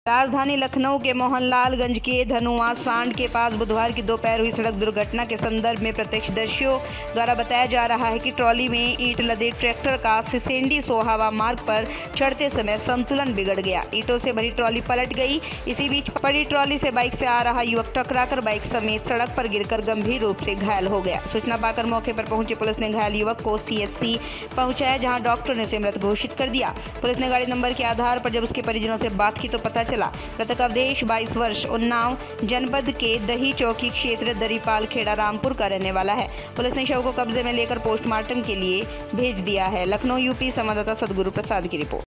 राजधानी लखनऊ के मोहनलालगंज के धनुआ सांड के पास बुधवार की दोपहर हुई सड़क दुर्घटना के संदर्भ में प्रत्यक्षदर्शियों द्वारा बताया जा रहा है कि ट्रॉली में ईंट लदे ट्रैक्टर का सिसेंडी सोहावा मार्ग पर चढ़ते समय संतुलन बिगड़ गया। ईंटों से भरी ट्रॉली पलट गई। इसी बीच पड़ी ट्रॉली से बाइक से आ रहा युवक टकराकर बाइक समेत सड़क पर गिरकर गंभीर रूप से घायल हो गया। सूचना पाकर मौके पर पहुंची पुलिस ने घायल युवक को सीएचसी पहुंचाया, जहां डॉक्टर ने उसे मृत घोषित कर दिया। पुलिस ने गाड़ी नंबर के आधार पर जब उसके परिजनों से बात की तो पता चला मृतक अवधेश 22 वर्ष उन्नाव जनपद के दही चौकी क्षेत्र दरीपाल खेड़ा रामपुर का रहने वाला है। पुलिस ने शव को कब्जे में लेकर पोस्टमार्टम के लिए भेज दिया है। लखनऊ यूपी संवाददाता सदगुरु प्रसाद की रिपोर्ट।